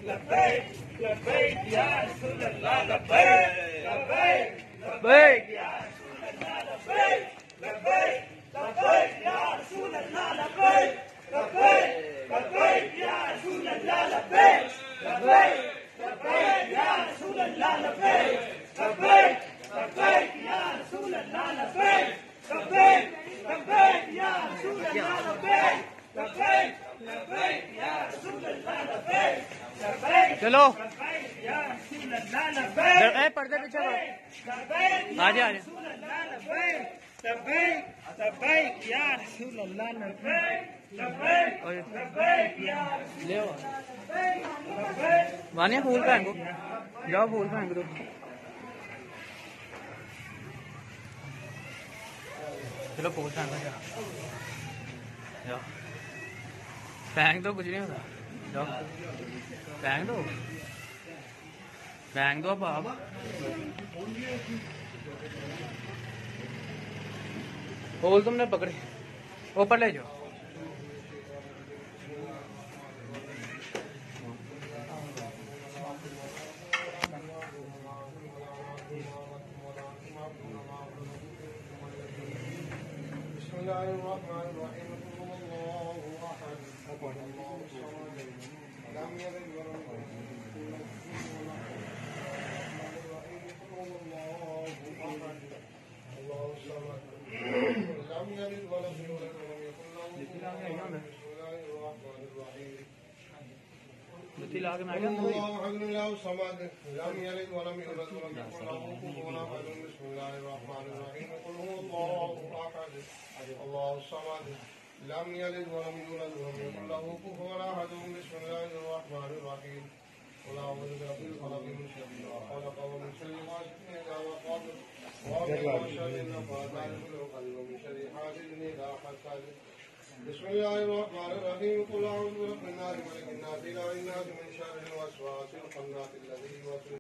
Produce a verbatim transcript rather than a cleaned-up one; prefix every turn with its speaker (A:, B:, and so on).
A: लब्बैक लब्बैक या रसूल अल्लाह लब्बैक लब्बैक लब्बैक या रसूल अल्लाह लब्बैक लब्बैक लब्बैक या रसूल अल्लाह लब्बैक लब्बैक लब्बैक या रसूल अल्लाह लब्बैक लब्बैक लब्बैक या रसूल अल्लाह लब्बैक लब्बैक लब्बैक या रसूल अल्लाह लब्बैक लब्बैक लब्बैक या रसूल अल्लाह लब्बैक लब्बैक लब्बैक या रसूल अल्लाह लब्बैक लब्बैक
B: चलो
A: या रसूल अल्लाह लब्बैक
B: पर्दे पीछे
A: लब्बैक
B: आजे आजे
A: रसूल अल्लाह लब्बैक लब्बैक लब्बैक या रसूल अल्लाह लब्बैक लब्बैक लब्बैक या
B: ले
A: लब्बैक
B: वानिया फूल फेंको जाओ फूल फेंक दो चलो फूल फेंको जाओ फेंक दो कुछ नहीं होता जाओ फेंक दो फेंक दो बाप फूल तुमने पकड़े ऊपर ले जाओ
C: لم يلد ولم يولد ولم يكن له كفوا احد بسم الله الرحمن الرحيم قل اعوذ برب الفلق من شر ما خلق ومن شر غاسق اذا وقب ومن شر النفاثات في العقد ومن شر حاسد اذا حسد بسم الله الرحمن الرحيم قل اعوذ برب الناس ملك الناس اله الناس من شر الوسواس الخناس الذي يوسوس